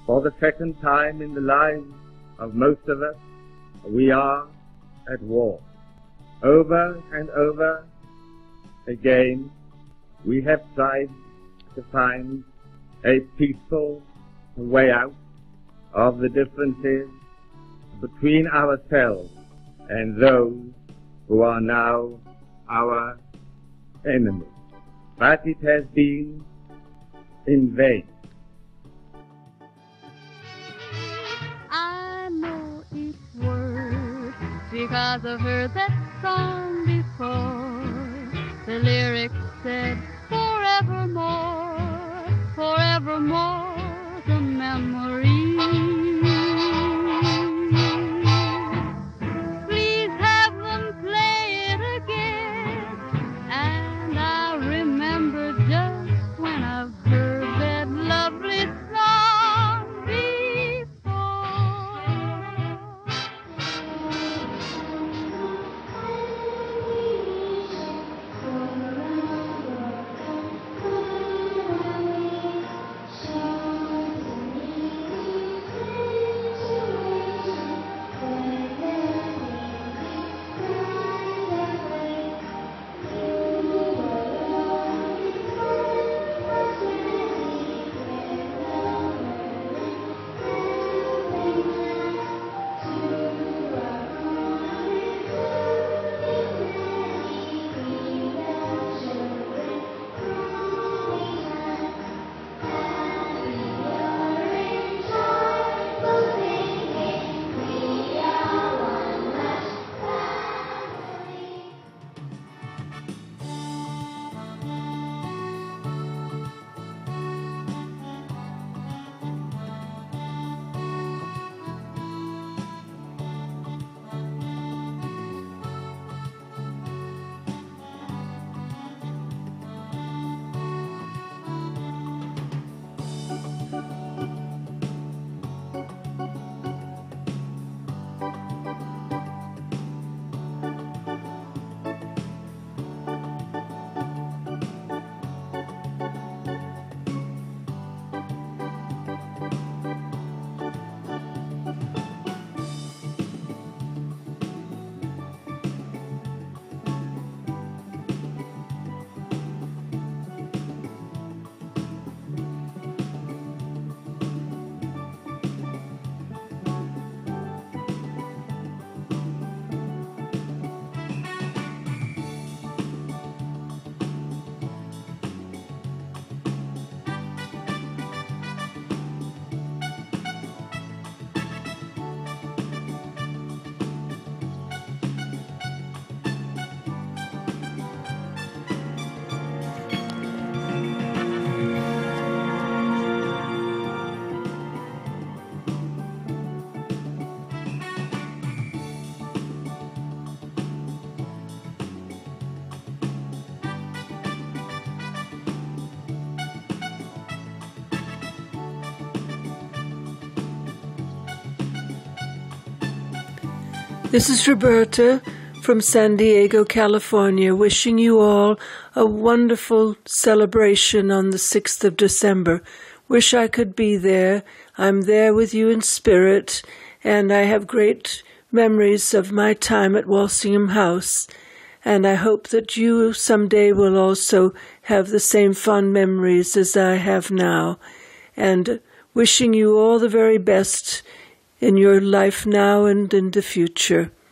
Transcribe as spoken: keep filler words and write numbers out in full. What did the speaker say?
For the second time in the lives of most of us, we are at war. Over and over again, we have tried to find a peaceful way out of the differences between ourselves and those who are now our enemies. But it has been in vain. I know each word because I've heard that song before. The lyrics said, forevermore, forevermore, the memory. Please have them play it again, and I'll remember just when I've heard that lovely song This is Roberta from San Diego, California, wishing you all a wonderful celebration on the sixth of December. Wish I could be there. I'm there with you in spirit, and I have great memories of my time at Walsingham House, and I hope that you someday will also have the same fond memories as I have now, and wishing you all the very best in your life now and in the future.